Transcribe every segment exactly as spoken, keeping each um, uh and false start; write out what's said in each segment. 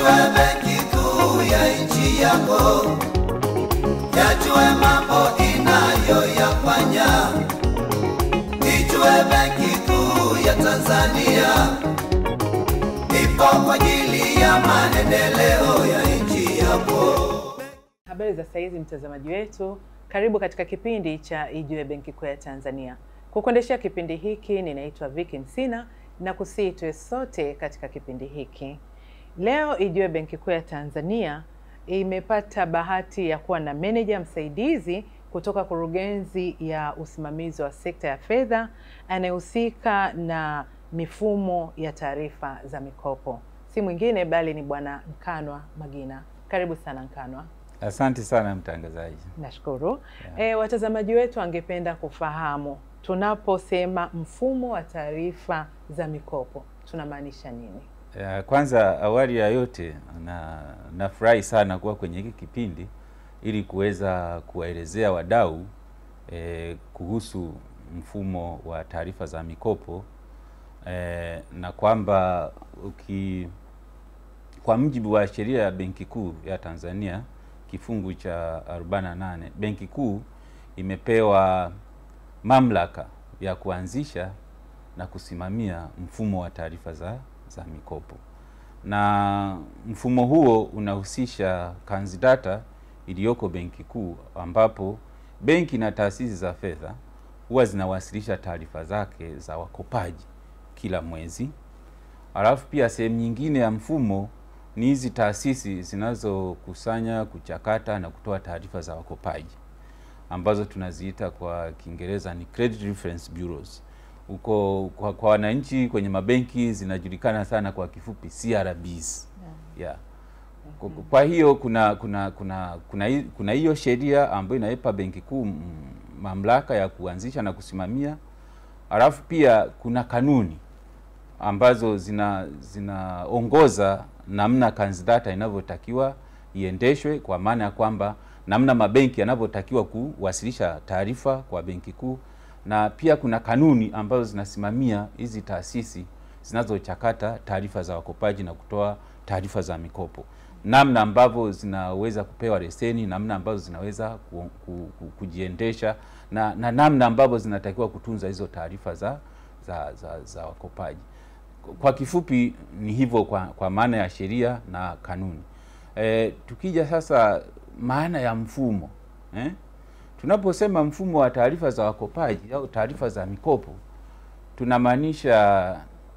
Ijue benki kuu ya nchi yako, yajue mambo inayoyafanya. Ijue benki kuu ya Tanzania, ipo kwa ajili ya maendeleo ya nchi yako. Habari za saizi mtazamaji wetu, karibu katika kipindi cha Ijue benki kuu ya Tanzania. Kukuendeshea kipindi hiki ninaitwa Viki Msina na kusii tuwe sote katika kipindi hiki. Leo Ijue benki kuu ya Tanzania imepata bahati ya kuwa na meneja msaidizi kutoka kurugenzi ya usimamizi wa sekta ya fedha anayehusika na mifumo ya taarifa za mikopo. Si mwingine bali ni bwana Nkanwa Magina. Karibu sana Nkanwa. Asante sana mtangazaji. Nashukuru. Yeah. E, watazamaji wetu angependa kufahamu tunaposema mfumo wa taarifa za mikopo tunamaanisha nini? Ya, kwanza awali ya yote na nafurahi sana kuwa kwenye hiki kipindi ili kuweza kuwaelezea wadau e, kuhusu mfumo wa taarifa za mikopo e, na kwamba uki kwa mujibu wa sheria ya Benki Kuu ya Tanzania kifungu cha arobaini na nane, Benki Kuu imepewa mamlaka ya kuanzisha na kusimamia mfumo wa taarifa za za mikopo. Na mfumo huo unahusisha kanzidata iliyoko Benki Kuu, ambapo benki na taasisi za fedha huwa zinawasilisha taarifa zake za wakopaji kila mwezi. Alafu pia sehemu nyingine ya mfumo ni hizi taasisi zinazokusanya, kuchakata na kutoa taarifa za wakopaji ambazo tunaziita kwa Kiingereza ni Credit Reference Bureaus. Uko kwa, kwa wananchi kwenye mabenki zinajulikana sana kwa kifupi C R Bs. Yeah. Yeah. Mm -hmm. Kwa hiyo kuna kuna kuna kuna kuna hiyo sheria ambayo inaipa Benki Kuu mamlaka ya kuanzisha na kusimamia. Alafu pia kuna kanuni ambazo zina zinaongoza namna kanzidata inavyotakiwa iendeshwe, kwa maana ya kwamba namna mabenki yanavyotakiwa kuwasilisha taarifa kwa Benki Kuu, na pia kuna kanuni ambazo zinasimamia hizi taasisi zinazochakata taarifa za wakopaji na kutoa taarifa za mikopo, namna ambavyo zinaweza kupewa leseni, namna ambazo zinaweza ku, ku, ku, kujiendesha na, na namna ambavyo zinatakiwa kutunza hizo taarifa za, za, za, za wakopaji. Kwa kifupi ni hivyo kwa, kwa maana ya sheria na kanuni. E, tukija sasa maana ya mfumo, eh? Tunaposema mfumo wa taarifa za wakopaji au taarifa za mikopo, tunamaanisha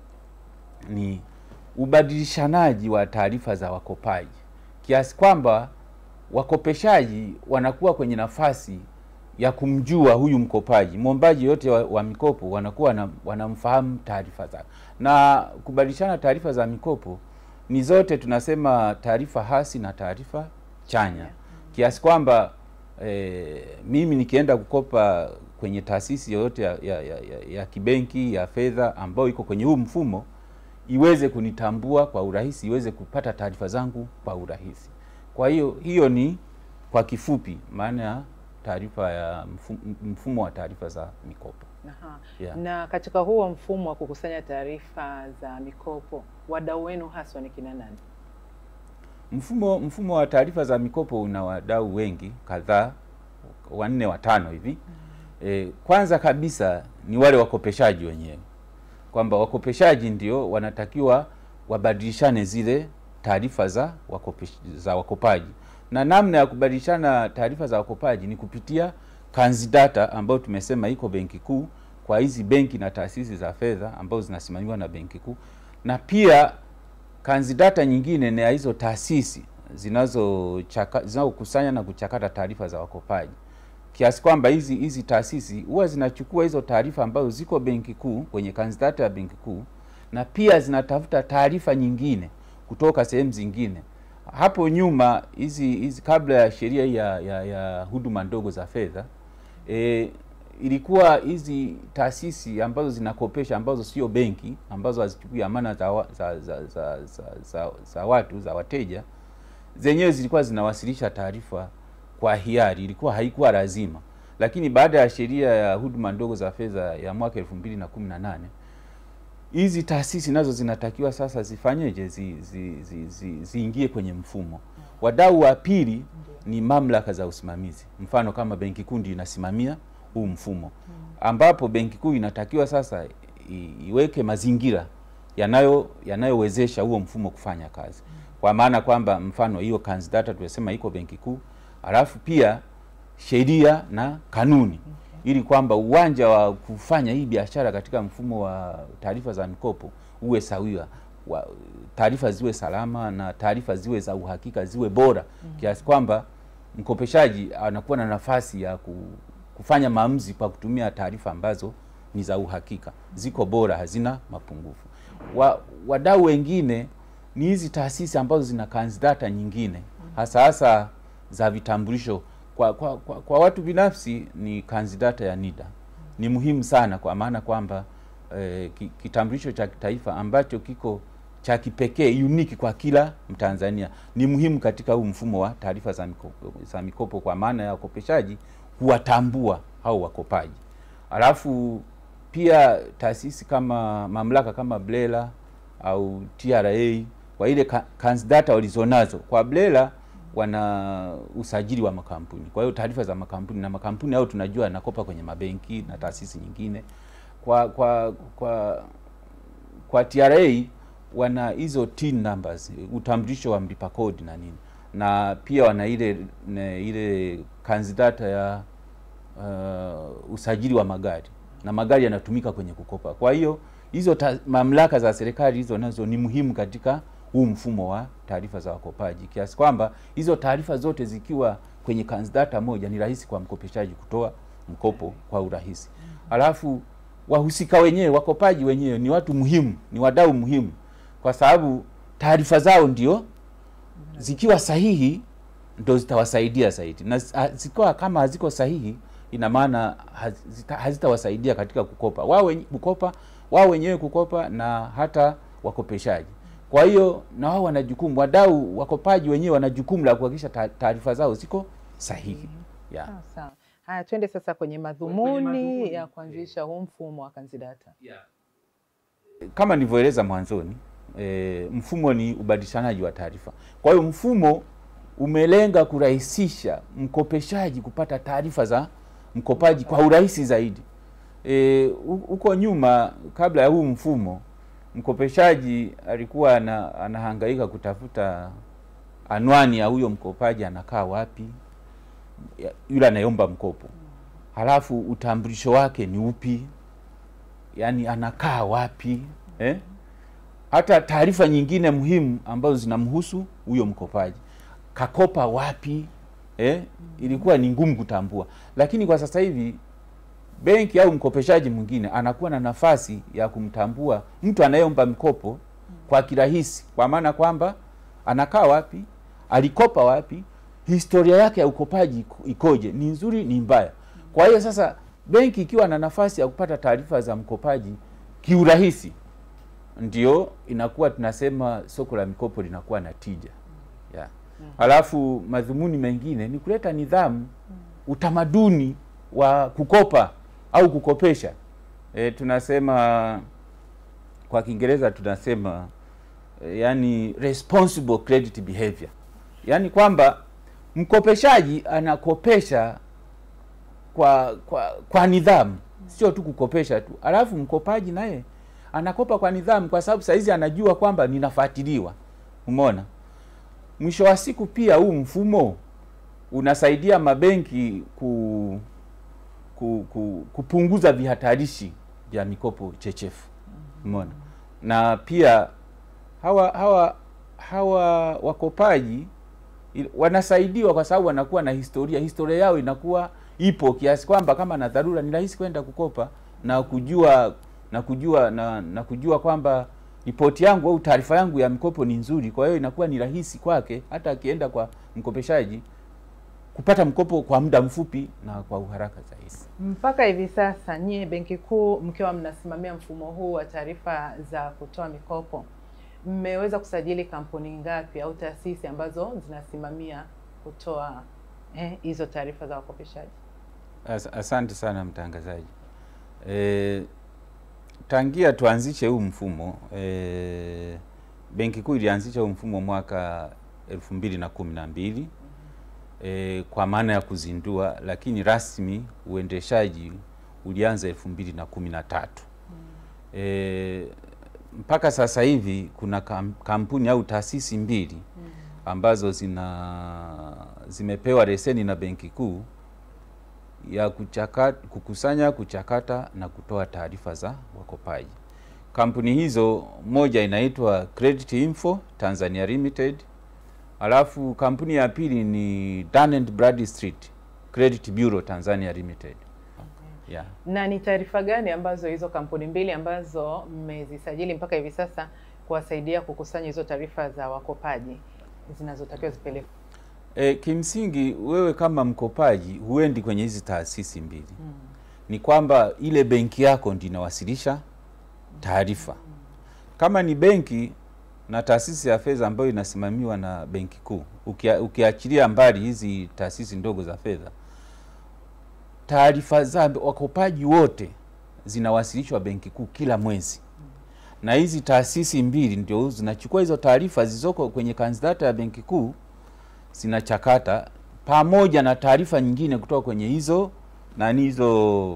ni ubadilishanaji wa taarifa za wakopaji, kiasi kwamba wakopeshaji wanakuwa kwenye nafasi ya kumjua huyu mkopaji. Mwombaji yote wa, wa mikopo wanakuwa na, wanamfahamu taarifa zake. Na kubadilishana taarifa za mikopo ni zote tunasema taarifa hasi na taarifa chanya, kiasi kwamba E, mimi nikienda kukopa kwenye taasisi yoyote ya, ya, ya, ya kibenki ya fedha ambayo iko kwenye huu mfumo, iweze kunitambua kwa urahisi, iweze kupata taarifa zangu kwa urahisi. Kwa hiyo hiyo ni kwa kifupi maana ya taarifa ya mfumo, mfumo wa taarifa za mikopo. Aha. Yeah. Na katika huo mfumo wa kukusanya taarifa za mikopo, wadau wenu haswa ni kina nani? Mfumo mfumo wa taarifa za mikopo una wadau wengi kadhaa, wanne watano hivi. Mm -hmm. E, kwanza kabisa ni wale wakopeshaji wenyewe, kwamba wakopeshaji ndio wanatakiwa wabadilishane zile taarifa za wakopesh, za wakopaji. Na namna ya kubadilishana taarifa za wakopaji ni kupitia kanzidata ambayo tumesema iko Benki Kuu kwa hizi benki na taasisi za fedha ambazo zinasimamiwa na Benki Kuu, na pia kanzidata nyingine ni hizo taasisi zinazo zinazokusanya na kuchakata taarifa za wakopaji, kiasi kwamba hizi hizi taasisi huwa zinachukua hizo taarifa ambazo ziko Benki Kuu kwenye kanzidata ya Benki Kuu, na pia zinatafuta taarifa nyingine kutoka sehemu zingine. Hapo nyuma hizi hizi kabla ya sheria ya, ya, ya huduma ndogo za fedha, e, ilikuwa hizi taasisi ambazo zinakopesha ambazo sio benki, ambazo hazichukui amana za, za, za, za, za, za, za watu za wateja, zenyewe zilikuwa zinawasilisha taarifa kwa hiari, ilikuwa haikuwa lazima. Lakini baada ya sheria ya huduma ndogo za fedha ya mwaka elfu mbili na kumi na nane, hizi taasisi nazo zinatakiwa sasa zifanyeje, ziingie zi, zi, zi, zi kwenye mfumo. Wadau wa pili ni mamlaka za usimamizi. Mfano kama Benki Kuu inasimamia huu mfumo, ambapo Benki Kuu inatakiwa sasa iweke mazingira yanayo yanayowezesha huo mfumo kufanya kazi. Kwa maana kwamba mfano hiyo kanzidata tunasema iko Benki Kuu, alafu pia sheria na kanuni, ili kwamba uwanja wa kufanya hii biashara katika mfumo wa taarifa za mikopo uwe sawia, taarifa ziwe salama na taarifa ziwe za uhakika, ziwe bora mm -hmm. kiasi kwamba mkopeshaji anakuwa na nafasi ya kufanya maamuzi kwa kutumia taarifa ambazo ni za uhakika, ziko bora, hazina mapungufu. Wa, wadau wengine ni hizi taasisi ambazo zina kanzidata nyingine, hasa hasa za vitambulisho. Kwa, kwa, kwa, kwa watu binafsi ni kanzidata ya NIDA. Ni muhimu sana kwa maana kwamba eh, kitambulisho cha kitaifa ambacho kiko cha kipekee, unique kwa kila Mtanzania, ni muhimu katika huu mfumo wa taarifa za mikopo, za mikopo kwa maana ya wakopeshaji kuwatambua hao wakopaji. Alafu pia taasisi kama mamlaka kama BRELA au T R A kwa ile kanzidata walizonazo. Kwa BRELA wana usajili wa makampuni, kwa hiyo taarifa za makampuni, na makampuni hao tunajua yanakopa kwenye mabenki na taasisi nyingine. Kwa kwa kwa kwa T R A wana hizo T I N numbers, utambulisho wa mlipa kodi na nini, na pia wana ile ne, ile kanzidata ya uh, usajili wa magari, na magari yanatumika kwenye kukopa. Kwa hiyo hizo mamlaka za serikali hizo nazo ni muhimu katika huu mfumo wa taarifa za wakopaji, kiasi kwamba hizo taarifa zote zikiwa kwenye kanzidata moja ni rahisi kwa mkopeshaji kutoa mkopo kwa urahisi. Alafu wahusika wenyewe, wakopaji wenyewe ni watu muhimu, ni wadau muhimu, kwa sababu taarifa zao ndio zikiwa sahihi ndio zitawasaidia zaidi, na zikiwa kama haziko sahihi ina maana hazitawasaidia katika kukopa wao wenyewe, kukopa wao wenyewe kukopa na hata wakopeshaji. Kwa hiyo na wao wana jukumu, wadau wakopaji wenyewe wana jukumu la kuhakikisha taarifa zao ziko sahihi. Yeah. Sawa sawa. Haya, twende sasa kwenye madhumuni, kwenye madhumuni ya kuanzisha huu mfumo wa kanzidata. Yeah. Kama nilivyoeleza mwanzoni, e, mfumo ni ubadilishanaji wa taarifa. Kwa hiyo mfumo umelenga kurahisisha mkopeshaji kupata taarifa za mkopaji kwa urahisi zaidi. E, uko nyuma kabla ya huu mfumo, mkopeshaji alikuwa ana, anahangaika kutafuta anwani ya huyo mkopaji, anakaa wapi, yule anayeomba mkopo, halafu utambulisho wake ni upi, yani anakaa wapi, eh? Hata taarifa nyingine muhimu ambazo zinamhusu huyo mkopaji, kakopa wapi, eh? Ilikuwa ni ngumu kutambua. Lakini kwa sasa hivi benki au mkopeshaji mwingine anakuwa na nafasi ya kumtambua mtu anayeomba mkopo kwa kirahisi, kwa maana kwamba anakaa wapi, alikopa wapi, historia yake ya ukopaji ikoje, ni nzuri ni mbaya. Kwa hiyo sasa benki ikiwa na nafasi ya kupata taarifa za mkopaji kiurahisi, ndio inakuwa tunasema soko la mikopo linakuwa na tija. Yeah. Halafu madhumuni mengine ni kuleta nidhamu, utamaduni wa kukopa au kukopesha. E, tunasema kwa Kiingereza tunasema e, yani responsible credit behavior. Yani kwamba mkopeshaji anakopesha kwa kwa kwa nidhamu, sio tu kukopesha tu. Alafu mkopaji naye anakopa kwa nidhamu, kwa sababu saizi anajua kwamba ninafuatiliwa. Umeona? Mwisho wa siku pia huu mfumo unasaidia mabenki ku, ku, ku kupunguza vihatarishi vya mikopo chechefu. Umeona? Na pia hawa hawa hawa wakopaji wanasaidiwa kwa sababu wanakuwa na historia. Historia yao inakuwa ipo kiasi kwamba kama na dharura ni rahisi kwenda kukopa na kujua na kujua na, na kujua kwamba ripoti yangu au taarifa yangu ya mikopo ni nzuri. Kwa hiyo inakuwa ni rahisi kwake hata akienda kwa mkopeshaji kupata mkopo kwa muda mfupi na kwa uharaka zaidi. Mpaka hivi sasa nyie Benki Kuu mkiwa mnasimamia mfumo huu wa taarifa za kutoa mikopo, mmeweza kusajili kampuni ngapi au taasisi ambazo zinasimamia kutoa eh, hizo taarifa za wakopeshaji? As, asante sana mtangazaji. E, tangia tuanzishe huu mfumo, e, Benki Kuu ilianzisha huu mfumo mwaka elfu mbili na kumi na mbili e, kwa maana ya kuzindua, lakini rasmi uendeshaji ulianza elfu mbili na kumi na tatu. E, mpaka sasa hivi kuna kampuni au taasisi mbili ambazo zina zimepewa leseni na Benki Kuu ya kuchakata, kukusanya, kuchakata na kutoa taarifa za wakopaji. Kampuni hizo, moja inaitwa Credit Info Tanzania Limited, alafu kampuni ya pili ni Dun and Bradstreet Credit Bureau Tanzania Limited. Okay. Yeah. Na ni taarifa gani ambazo hizo kampuni mbili ambazo mmezisajili mpaka hivi sasa kuwasaidia kukusanya hizo taarifa za wakopaji zinazotakiwa zipelekwe? E, kimsingi wewe kama mkopaji huendi kwenye hizi taasisi mbili. Mm. Ni kwamba ile benki yako ndio inawasilisha taarifa. Mm. Kama ni benki na taasisi ya fedha ambayo inasimamiwa na Benki Kuu, ukia, ukiachilia mbali hizi taasisi ndogo za fedha, taarifa za wakopaji wote zinawasilishwa Benki Kuu kila mwezi. Mm. Na hizi taasisi mbili ndio zinachukua hizo taarifa zilizoko kwenye kanzidata ya Benki Kuu, zinachakata pamoja na taarifa nyingine kutoka kwenye hizo nani hizo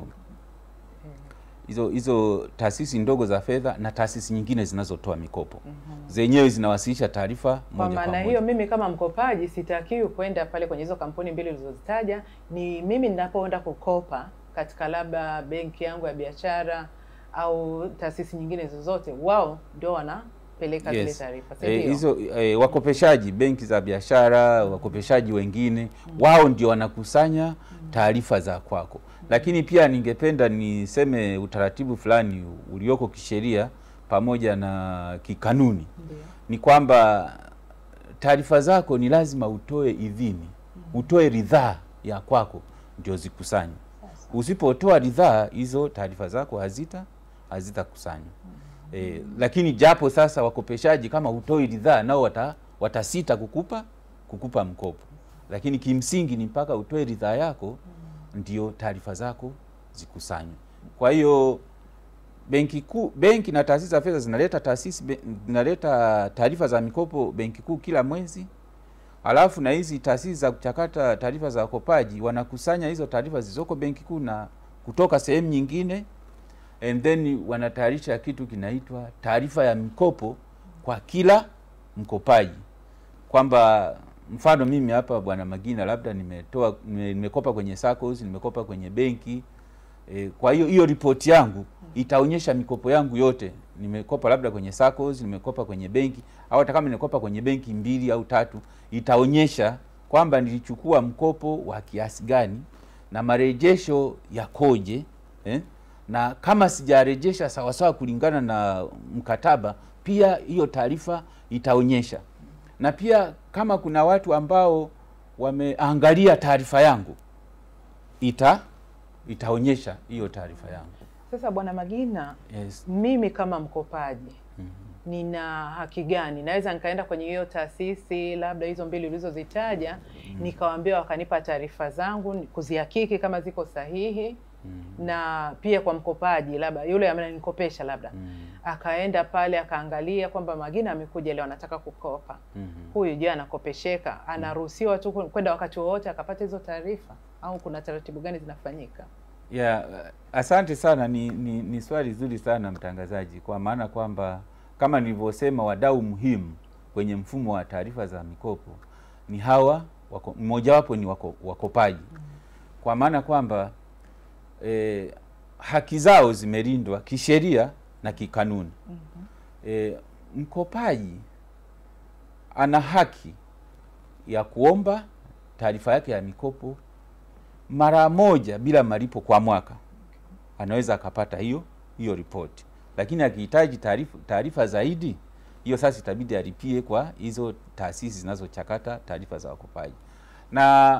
hizo hizo taasisi ndogo za fedha na taasisi nyingine zinazotoa mikopo. Mm -hmm. Zenyewe zinawasilisha taarifa moja kwa moja. Kwa maana hiyo mimi kama mkopaji sitakiwi kwenda pale kwenye hizo kampuni mbili ulizozitaja. Ni mimi ninapoenda kukopa katika labda benki yangu ya biashara au taasisi nyingine zozote, wao ndio wana peleka zile yes. taarifa. E, hizo e, wakopeshaji, benki za biashara, wakopeshaji wengine, mm. wao ndio wanakusanya taarifa za kwako. Mm. Lakini pia ningependa niseme utaratibu fulani ulioko kisheria pamoja na kikanuni. Mm. Ni kwamba taarifa zako ni lazima utoe idhini, mm. utoe ridhaa ya kwako ndio zikusanye. Usipotoa ridhaa, hizo taarifa zako hazita hazitakusanywa. Mm. E, lakini japo sasa wakopeshaji kama hutoi ridhaa nao wata, watasita kukupa kukupa mkopo, lakini kimsingi ni mpaka utoe ridhaa yako ndio taarifa zako zikusanywe. Kwa hiyo Benki Kuu, benki na taasisi za fedha zinaleta taasisi zinaleta taarifa za mikopo Benki Kuu kila mwezi, alafu na hizi taasisi za kuchakata taarifa za wakopaji wanakusanya hizo taarifa zilizoko Benki Kuu na kutoka sehemu nyingine, and then wanatayarisha kitu kinaitwa taarifa ya mikopo kwa kila mkopaji. Kwamba mfano mimi hapa Bwana Magina labda nimetoa nimekopa kwenye SACCOS, nimekopa kwenye benki. E, kwa hiyo hiyo ripoti yangu itaonyesha mikopo yangu yote. Nimekopa labda kwenye SACCOS, nimekopa kwenye benki, au hata kama nimekopa kwenye benki mbili au tatu, itaonyesha kwamba nilichukua mkopo wa kiasi gani na marejesho yakoje, eh? Na kama sijarejesha sawa sawa kulingana na mkataba, pia hiyo taarifa itaonyesha. Na pia kama kuna watu ambao wameangalia taarifa yangu, ita itaonyesha hiyo taarifa yangu. Sasa Bwana Magina, yes. Mimi kama mkopaji, mm -hmm. nina haki gani? Naweza nikaenda kwenye hiyo taasisi labda hizo mbili ulizozitaja, mm -hmm. nikawaambia wakanipa taarifa zangu kuzihakiki kama ziko sahihi. Mm. Na pia kwa mkopaji labda yule amenikopesha labda mm. akaenda pale akaangalia kwamba Magina amekuja leo anataka kukopa. Mm -hmm. Huyu je anakopesheka, anaruhusiwa tu kwenda wakati wote akapata hizo taarifa au kuna taratibu gani zinafanyika? Yeah, asante sana, ni, ni, ni swali zuri sana mtangazaji, kwa maana kwamba kama nilivyosema wadau muhimu kwenye mfumo wa taarifa za mikopo ni hawa wako, mmoja wapo ni wako, wakopaji. Mm. Kwa maana kwamba E, haki zao zimelindwa kisheria na kikanuni. Mm -hmm. E, mkopaji ana haki ya kuomba taarifa yake ya mikopo mara moja bila malipo kwa mwaka. Anaweza akapata hiyo hiyo ripoti, lakini akihitaji taarifa taarifa zaidi, hiyo sasa itabidi alipie kwa hizo taasisi zinazochakata taarifa za wakopaji. Na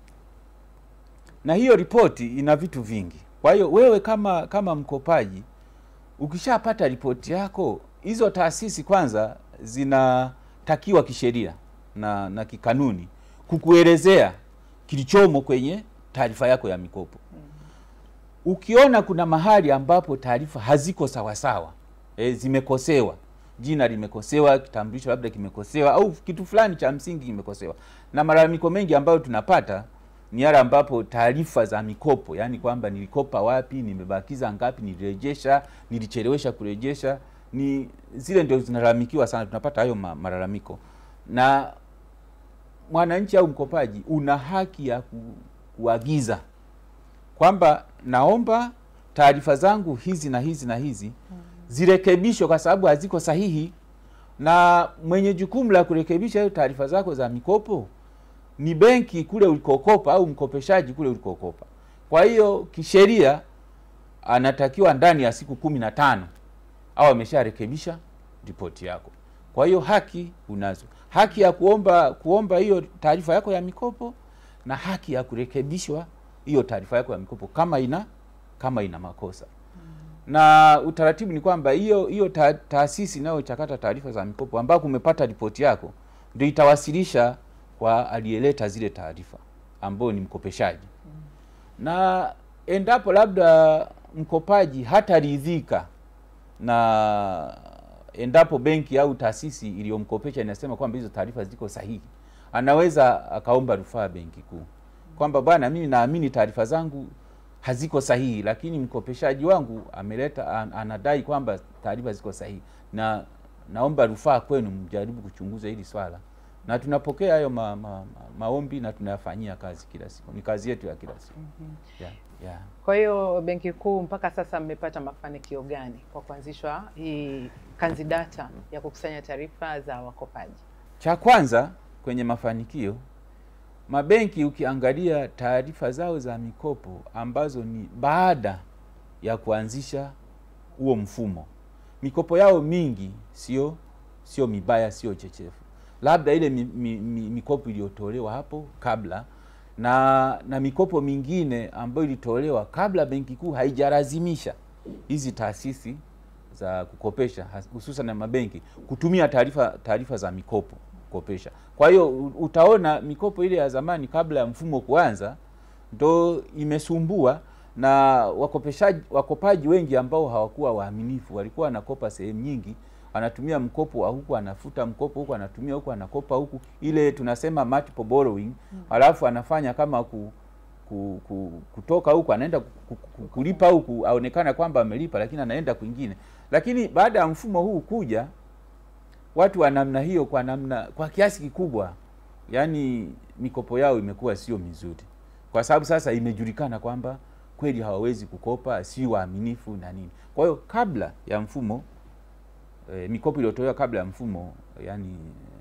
na hiyo ripoti ina vitu vingi. Kwa hiyo wewe kama kama mkopaji ukishapata ripoti yako, hizo taasisi kwanza zinatakiwa kisheria na na kikanuni kukuelezea kilichomo kwenye taarifa yako ya mikopo. ukiona kuna mahali ambapo taarifa haziko sawa sawa, e, zimekosewa, jina limekosewa, kitambulisho labda kimekosewa, au kitu fulani cha msingi kimekosewa. Na malalamiko mengi ambayo tunapata ni yale ambapo taarifa za mikopo, yani kwamba nilikopa wapi, nimebakiza ngapi, nilirejesha, nilichelewesha kurejesha, ni zile ndio zinalalamikiwa sana. Tunapata hayo malalamiko. Na mwananchi au mkopaji una haki ya ku, kuagiza kwamba naomba taarifa zangu hizi na hizi na hizi zirekebishwe kwa sababu haziko sahihi, na mwenye jukumu la kurekebisha hiyo taarifa zako za mikopo ni benki kule ulikokopa au mkopeshaji kule ulikokopa. Kwa hiyo kisheria anatakiwa ndani ya siku kumi na tano au amesharekebisha ripoti yako. Kwa hiyo haki unazo. Haki ya kuomba kuomba hiyo taarifa yako ya mikopo, na haki ya kurekebishwa hiyo taarifa yako ya mikopo kama ina kama ina makosa. Hmm. Na utaratibu ni kwamba hiyo hiyo ta, taasisi inayochakata taarifa za mikopo ambako umepata ripoti yako ndio itawasilisha kwa aliyeleta zile taarifa ambao ni mkopeshaji. Hmm. Na endapo labda mkopaji hataridhika na endapo benki au taasisi iliyomkopesha inasema kwamba hizo taarifa ziko sahihi, anaweza akaomba rufaa benki kuu kwamba bwana, mimi naamini taarifa zangu haziko sahihi, lakini mkopeshaji wangu ameleta an, anadai kwamba taarifa ziko sahihi, na naomba rufaa kwenu mjaribu kuchunguza hili swala. Na tunapokea hayo ma, ma, ma, maombi na tunayafanyia kazi kila siku. Ni kazi yetu ya kila siku. Mm-hmm. Yeah, yeah. Kwa hiyo Benki Kuu mpaka sasa mmepata mafanikio gani kwa kuanzishwa hii kanzidata ya kukusanya taarifa za wakopaji? Cha kwanza kwenye mafanikio, mabenki ukiangalia taarifa zao za mikopo ambazo ni baada ya kuanzisha huo mfumo, mikopo yao mingi sio sio mibaya, sio chechefu. Labda ile mi, mi, mi, mikopo iliyotolewa hapo kabla, na na mikopo mingine ambayo ilitolewa kabla Benki Kuu haijalazimisha hizi taasisi za kukopesha, hususan na mabenki, kutumia taarifa taarifa za mikopo kukopesha. Kwa hiyo utaona mikopo ile ya zamani kabla ya mfumo kuanza ndo imesumbua, na wakopeshaji wakopaji wengi ambao hawakuwa waaminifu walikuwa wanakopa sehemu nyingi, anatumia mkopo wa huku, anafuta mkopo huku, anatumia huku, anakopa huku, ile tunasema multiple borrowing. Mm. Alafu anafanya kama ku, ku, ku, kutoka huku anaenda ku, ku, kulipa huku, aonekana kwamba amelipa lakini anaenda kwingine. Lakini baada ya mfumo huu kuja, watu wa namna hiyo kwa namna kwa kiasi kikubwa, yani mikopo yao imekuwa sio mizuri, kwa sababu sasa imejulikana kwamba kweli hawawezi kukopa, si waaminifu na nini. Kwa hiyo kabla ya mfumo, E, mikopo iliyotolewa kabla ya mfumo, yani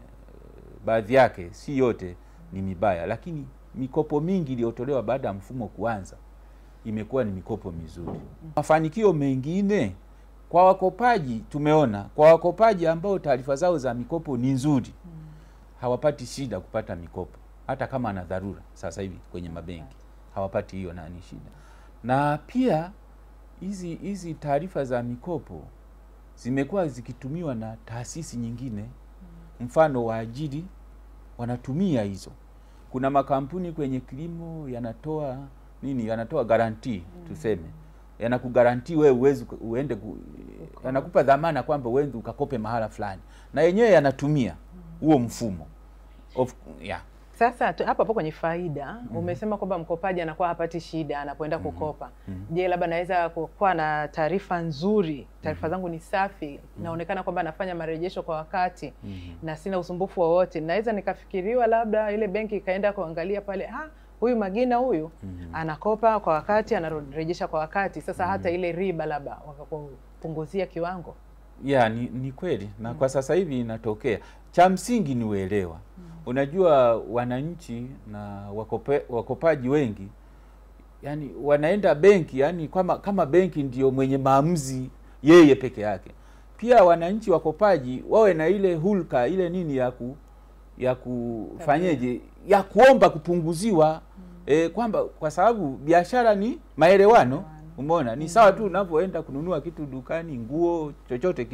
baadhi yake, si yote ni mibaya, lakini mikopo mingi iliyotolewa baada ya mfumo kuanza imekuwa ni mikopo mizuri. Mafanikio mengine kwa wakopaji, tumeona kwa wakopaji ambao taarifa zao za mikopo ni nzuri, hawapati shida kupata mikopo hata kama ana dharura. Sasa hivi kwenye mabenki hawapati hiyo nani shida. Na pia hizi hizi taarifa za mikopo zimekuwa zikitumiwa na taasisi nyingine. Mfano, waajiri wanatumia hizo. Kuna makampuni kwenye kilimo yanatoa nini, yanatoa guarantee, tuseme yanakugarantii wewe uweze uende ku, yanakupa dhamana kwamba uende ukakope mahala fulani, na yenyewe yanatumia huo mfumo of, yeah. Sasa hapo hapo kwenye faida, mm -hmm. umesema kwamba mkopaji anakuwa hapati shida anapoenda mm -hmm. kukopa. Mm -hmm. Je, labda naweza kuwa na taarifa nzuri, taarifa zangu ni safi, mm -hmm. inaonekana kwamba nafanya marejesho kwa wakati, mm -hmm. na sina usumbufu wowote, naweza nikafikiriwa labda ile benki ikaenda kuangalia pale, ah, huyu Magina huyu mm -hmm. anakopa kwa wakati, anarejesha kwa wakati, sasa mm -hmm. hata ile riba labda wakapunguzia kiwango. Ya, ni, ni kweli na mm -hmm. kwa sasa hivi inatokea. Cha msingi ni uelewa. Mm -hmm. Unajua wananchi na wakope, wakopaji wengi yani wanaenda benki yani kama kama benki ndio mwenye maamuzi yeye peke yake. Pia wananchi wakopaji wawe na ile hulka ile nini ya ku ya kufanyeje ya kuomba kupunguziwa. Mm -hmm. E, kwamba kwa sababu biashara ni maelewano. Umeona, ni sawa tu unapoenda kununua kitu dukani, nguo, chochote kile,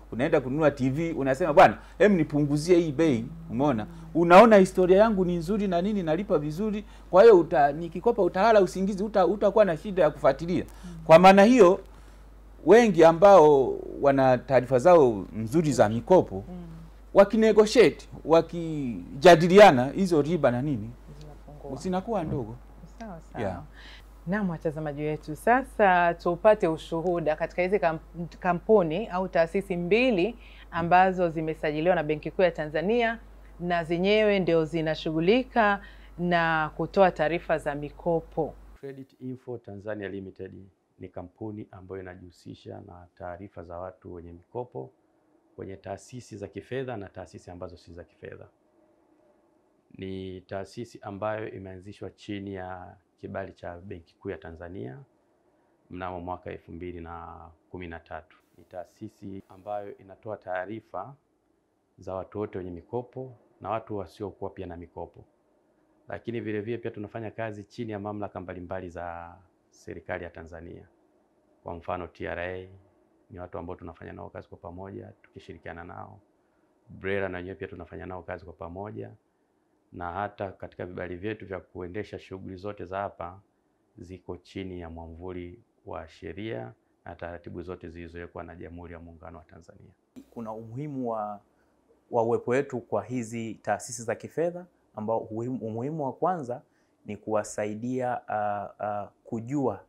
unaenda kununua T V, unasema bwana, hem nipunguzie hii bei, umeona? Unaona historia yangu ni nzuri na nini, nalipa vizuri, kwa hiyo uta nikikopa utalala usingizi, uta utakuwa na shida ya kufuatilia. Kwa maana hiyo wengi ambao wana taarifa zao nzuri za mikopo mm. wakinegotiate, wakijadiliana, hizo riba na nini zinakuwa ndogo. Sawa sawa. Yeah. Na watazamaji wetu, sasa tupate ushuhuda katika hizi kampuni au taasisi mbili ambazo zimesajiliwa na Benki Kuu ya Tanzania na zenyewe ndio zinashughulika na kutoa taarifa za mikopo. Credit Info Tanzania Limited ni kampuni ambayo inajihusisha na taarifa za watu wenye mikopo kwenye taasisi za kifedha na taasisi ambazo si za kifedha. Ni taasisi ambayo imeanzishwa chini ya kibali cha Benki Kuu ya Tanzania mnamo mwaka elfu mbili na kumi na tatu. Ni taasisi ambayo inatoa taarifa za watu wote wenye mikopo na watu wasiokuwa pia na mikopo. Lakini vile vile pia tunafanya kazi chini ya mamlaka mbalimbali za serikali ya Tanzania. Kwa mfano T R A ni watu ambao tunafanya nao kazi kwa pamoja tukishirikiana nao. BRELA na wenyewe pia tunafanya nao kazi kwa pamoja. Na hata katika vibali vyetu vya kuendesha shughuli zote za hapa ziko chini ya mwamvuli wa sheria na taratibu zote zilizowekwa na Jamhuri ya Muungano wa Tanzania. Kuna umuhimu wa wa uwepo wetu kwa hizi taasisi za kifedha, ambao umuhimu wa kwanza ni kuwasaidia uh, uh, kujua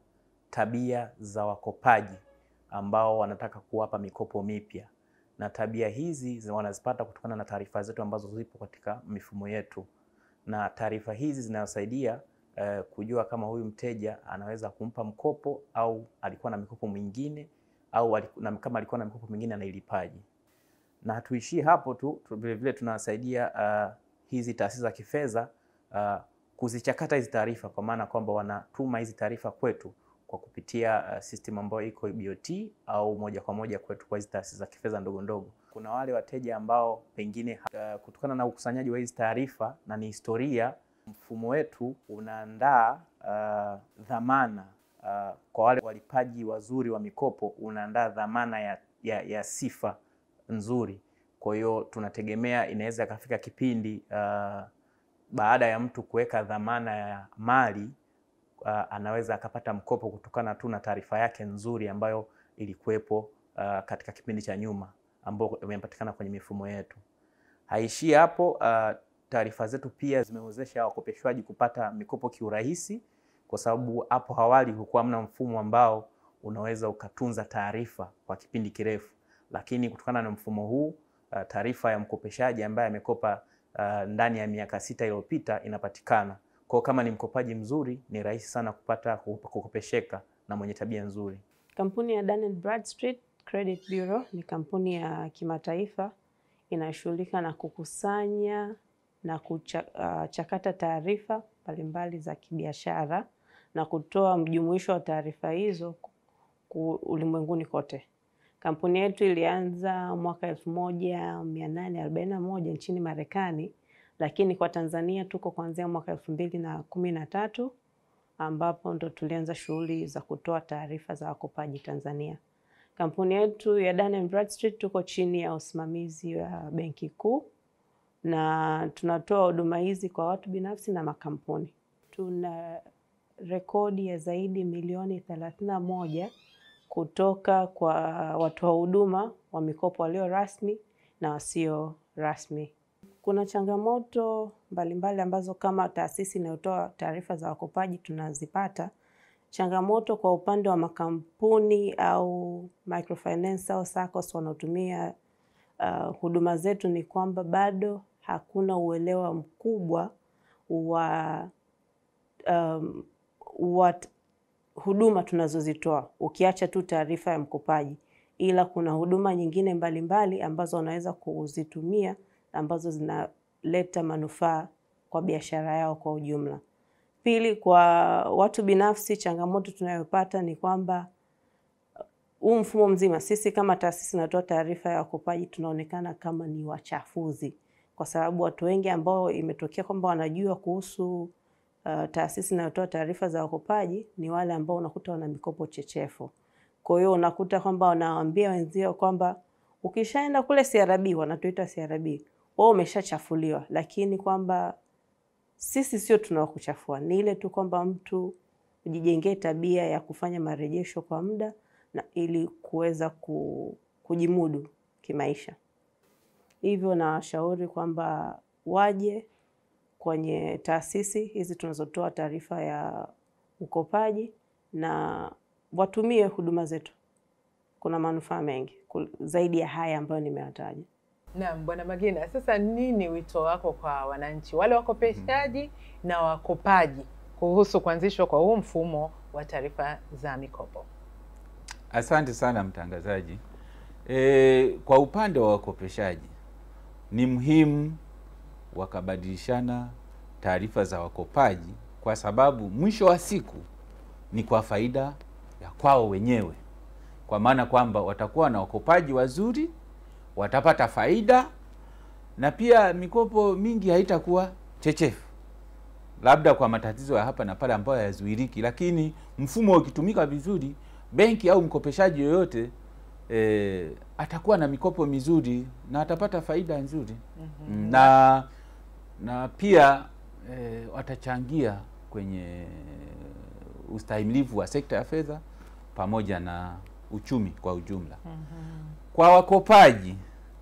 tabia za wakopaji ambao wanataka kuwapa mikopo mipya, na tabia hizi wanazipata kutokana na taarifa zetu ambazo zipo katika mifumo yetu, na taarifa hizi zinasaidia uh, kujua kama huyu mteja anaweza kumpa mkopo au alikuwa na mikopo mingine au alikuwa, kama alikuwa na mikopo mingine anailipaje. Na hatuishii hapo tu, vile vile tunasaidia uh, hizi taasisi za kifedha uh, kuzichakata hizi taarifa, kwa maana kwamba wanatuma hizi taarifa kwetu kwa kupitia uh, system ambayo iko B O T au moja kwa moja kwetu kwa hizi taasisi za kifedha ndogo ndogo. Kuna wale wateja ambao pengine uh, kutokana na ukusanyaji wa hizi taarifa na ni historia, mfumo wetu unaandaa uh, dhamana uh, kwa wale walipaji wazuri wa mikopo, unaandaa dhamana ya, ya, ya sifa nzuri. Kwa hiyo tunategemea inaweza kafika kipindi uh, baada ya mtu kuweka dhamana ya mali uh, anaweza akapata mkopo kutokana tu na taarifa yake nzuri ambayo ilikuwepo uh, katika kipindi cha nyuma ambayo imepatikana kwenye mifumo yetu. Haishii hapo, uh, taarifa zetu pia zimewezesha wakopeshwaji kupata mikopo kiurahisi, kwa sababu hapo awali kulikuwa hamna mfumo ambao unaweza ukatunza taarifa kwa kipindi kirefu. Lakini kutokana na mfumo huu uh, taarifa ya mkopeshaji ambaye amekopa uh, ndani ya miaka sita iliyopita inapatikana. Kwa kama ni mkopaji mzuri, ni rahisi sana kupata kukopesheka na mwenye tabia nzuri. Kampuni ya Dun and Bradstreet Credit Bureau ni kampuni ya kimataifa inashughulika na kukusanya na kuchakata uh, taarifa mbalimbali za kibiashara na kutoa mjumuisho wa taarifa hizo ulimwenguni kote. Kampuni yetu ilianza mwaka elfu moja mia nane arobaini na moja nchini Marekani, lakini kwa Tanzania tuko kuanzia mwaka elfu mbili na kumi na tatu ambapo ndo tulianza shughuli za kutoa taarifa za wakopaji Tanzania. Kampuni yetu ya Dun and Bradstreet tuko chini ya usimamizi wa Benki Kuu na tunatoa huduma hizi kwa watu binafsi na makampuni. Tuna rekodi ya zaidi milioni thelathini na moja kutoka kwa watoa huduma wa mikopo walio rasmi na wasio rasmi. Kuna changamoto mbalimbali ambazo kama taasisi inayotoa taarifa za wakopaji tunazipata. Changamoto kwa upande wa makampuni au microfinance au SACCOS wanaotumia uh, huduma zetu ni kwamba bado hakuna uelewa mkubwa wa um, what huduma tunazozitoa, ukiacha tu taarifa ya mkopaji, ila kuna huduma nyingine mbalimbali mbali ambazo wanaweza kuzitumia ambazo zinaleta manufaa kwa biashara yao kwa ujumla. Pili, kwa watu binafsi, changamoto tunayopata ni kwamba huu mfumo mzima, sisi kama taasisi tunatoa taarifa ya wakopaji tunaonekana kama ni wachafuzi, kwa sababu watu wengi ambao imetokea kwamba wanajua kuhusu Uh, taasisi inayotoa taarifa za wakopaji ni wale ambao unakuta wana mikopo chechefu. Kwa hiyo unakuta kwamba wanawaambia wenzao kwamba Ukishaenda kule C R B, wanatuita C R B, wao umeshachafuliwa, lakini kwamba sisi sio tunawakuchafua, ni ile tu kwamba mtu ujijengee tabia ya kufanya marejesho kwa muda na ili kuweza kujimudu kimaisha. Hivyo na washauri kwamba waje kwenye taasisi hizi tunazotoa taarifa ya ukopaji na watumie huduma zetu. Kuna manufaa mengi zaidi ya haya ambayo nimeyataja. Naam, Bwana Magina, sasa nini wito wako kwa wananchi wale wakopeshaji mm-hmm. na wakopaji kuhusu kuanzishwa kwa huu mfumo wa taarifa za mikopo? Asante sana mtangazaji. E, kwa upande wa wakopeshaji ni muhimu wakabadilishana taarifa za wakopaji, kwa sababu mwisho wa siku ni kwa faida ya kwao wenyewe, kwa maana kwamba watakuwa na wakopaji wazuri, watapata faida, na pia mikopo mingi haitakuwa chechefu, labda kwa matatizo ya hapa na pale ambayo hayazuiliki. Lakini mfumo ukitumika vizuri, benki au mkopeshaji yoyote e, atakuwa na mikopo mizuri na atapata faida nzuri. Mm-hmm. na na pia e, watachangia kwenye ustahimilivu wa sekta ya fedha pamoja na uchumi kwa ujumla. Mm-hmm. Kwa wakopaji,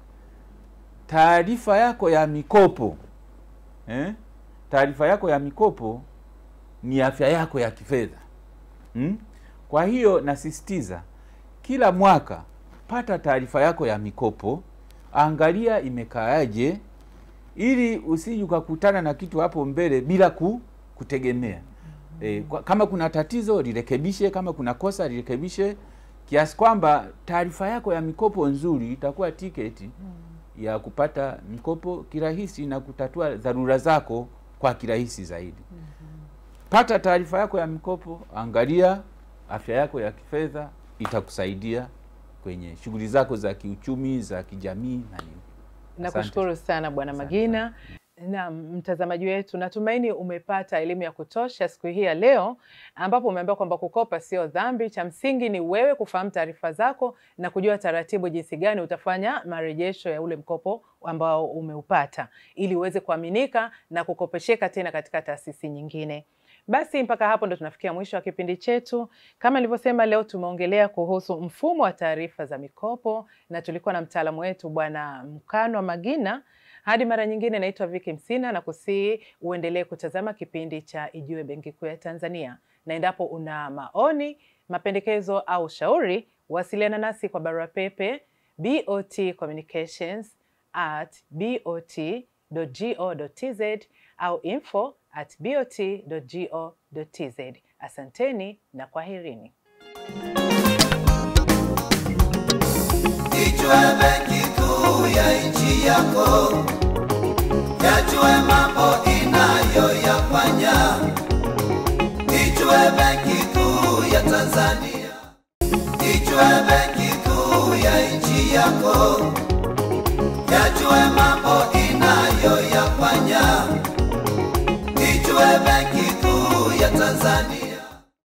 taarifa yako ya mikopo eh taarifa yako ya mikopo ni afya yako ya kifedha. Hmm? Kwa hiyo nasisitiza kila mwaka pata taarifa yako ya mikopo, angalia imekaaje, ili usije ukakutana na kitu hapo mbele bila ku, kutegemea. E, kama kuna tatizo lirekebishe, kama kuna kosa lirekebishe, kiasi kwamba taarifa yako ya mikopo nzuri itakuwa tiketi ya kupata mikopo kirahisi na kutatua dharura zako kwa kirahisi zaidi. Pata taarifa yako ya mikopo, angalia afya yako ya kifedha, itakusaidia kwenye shughuli zako za kiuchumi, za kijamii na nini. Nakushukuru sana Bwana Magina. Na mtazamaji wetu, natumaini umepata elimu ya kutosha siku hii ya leo, ambapo umeambiwa kwamba kukopa sio dhambi. Cha msingi ni wewe kufahamu taarifa zako na kujua taratibu jinsi gani utafanya marejesho ya ule mkopo ambao umeupata, ili uweze kuaminika na kukopesheka tena katika taasisi nyingine. Basi mpaka hapo ndo tunafikia mwisho wa kipindi chetu. Kama nilivyosema, leo tumeongelea kuhusu mfumo wa taarifa za mikopo na tulikuwa na mtaalamu wetu Bwana Nkanwa Magina. Hadi mara nyingine, naitwa Viki Msina na kusii uendelee kutazama kipindi cha Ijue Benki Kuu ya Tanzania. Na endapo una maoni, mapendekezo au shauri, wasiliana nasi kwa barua pepe botcommunications at bot dot go dot tz au info at bot dot go dot tz. Asanteni na kwaherini. Ijue Benki Kuu ya nchi yako, yajue mambo inayoyafanya. Ijue Benki Kuu ya Tanzania, Ijue